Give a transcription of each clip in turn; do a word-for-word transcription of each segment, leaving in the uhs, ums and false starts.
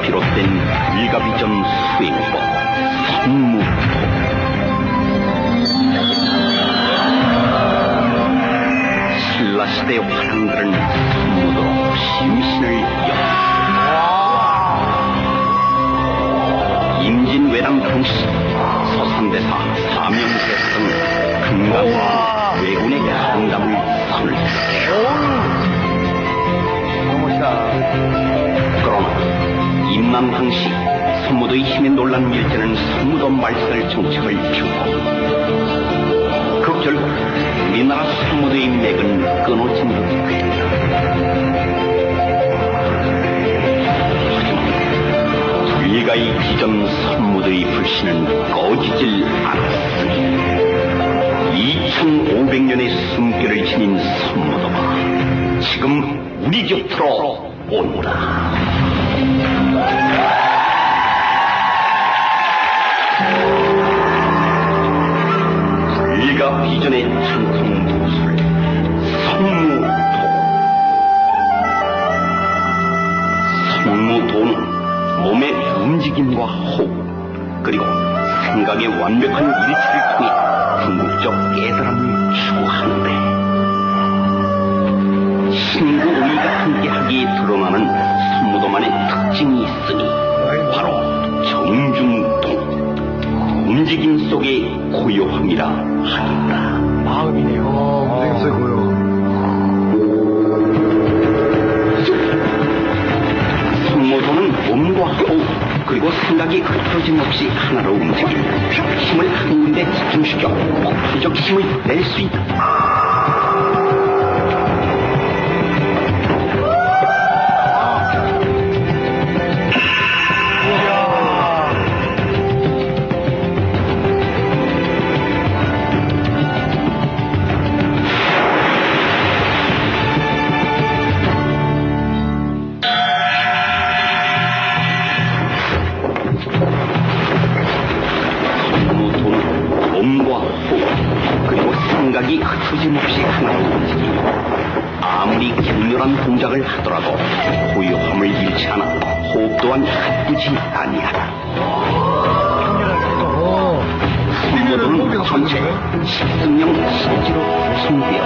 비롯된 일가비전 수행법 선무도. 신라시대 화랑들은 선무도로 심신을 였다. 임진왜란 당시 서산대사 사명대사 등 금강 왜군의 강담을 선을 그러나 임남 당시 선무도의 힘에 놀란 밀제는 선무도 말살 정책을 펴고 그 결과 우리나라 선무도의 맥은 끊어진 듯 됐다. 하지만 불가의 기전 선무도의 불신은 꺼지질 않았으니 이천오백 년의 숨결을 지닌 선무도가 지금 우리 곁으로 온다. 불가 비전의 전통 도술 선무도. 선무도는 몸의 움직임과 호흡 그리고 생각의 완벽한 일치를 통해 궁극적 깨달음을 추구하는데 신구 오이가 함께하기에 드러나는 선무도만의 특징이 있으니 바로 정중동, 움직임 속의 고요함이라 하겠다. 마음이네요. 어, 되게 고요. 선무도는 몸과 호흡 그리고 생각이 흐트러짐 없이 하나로 움직이며 힘을 한 군데 집중시켜 목표적 힘을 낼 수 있다. 생각이 흐트러짐 없이 하나로 움직이고 아무리 격렬한 동작을 하더라도 고요함을 잃지 않아 호흡 또한 가쁘지 아니하다. 선무도는 전체 십승령 실지로 구성되어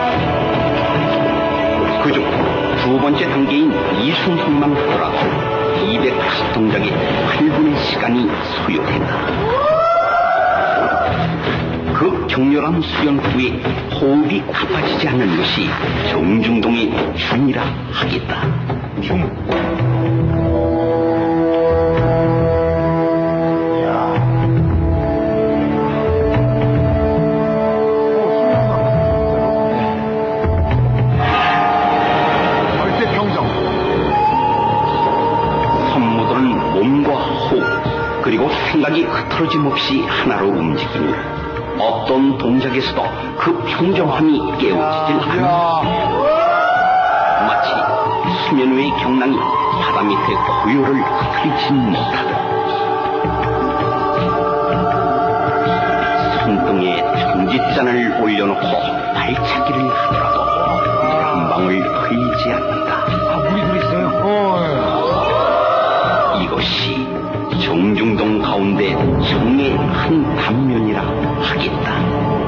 그중 두 번째 단계인 이순성만 하더라도 이백팔십 동작의 팔 분의 시간이 소요된다. 그 격렬한 수련 후에 호흡이 가빠지지 않는 것이 정중동의 중이라 하겠다. 중. 절대 평정. 선무도는 몸과 호흡 그리고 생각이 흐트러짐 없이 하나로 움직이니 어떤 동작에서도 그 평정함이 깨우치질 않는다. 마치 수면 위의 경랑이 바다 밑의 고요를 흐트리지 못하다. 손등에 청짓잔을 올려놓고 발차기를 하더라도 한 방울 흘리지 않는다. 아, 물이 들어있어요? 어. 이것이 정중동 가운데 정의 한 단면이라 하겠다.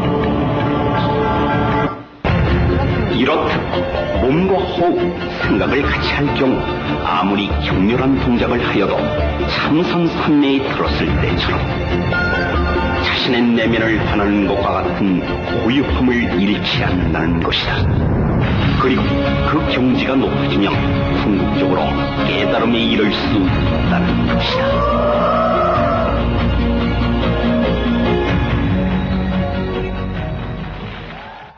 이렇듯 몸과 호흡, 생각을 같이 할 경우 아무리 격렬한 동작을 하여도 참선산매에 들었을 때처럼 자신의 내면을 반하는 것과 같은 고요함을 잃지 않는다는 것이다. 그리고 그 경지가 높아지면 궁극적으로 깨달음에 이를 수 있다는 것이다.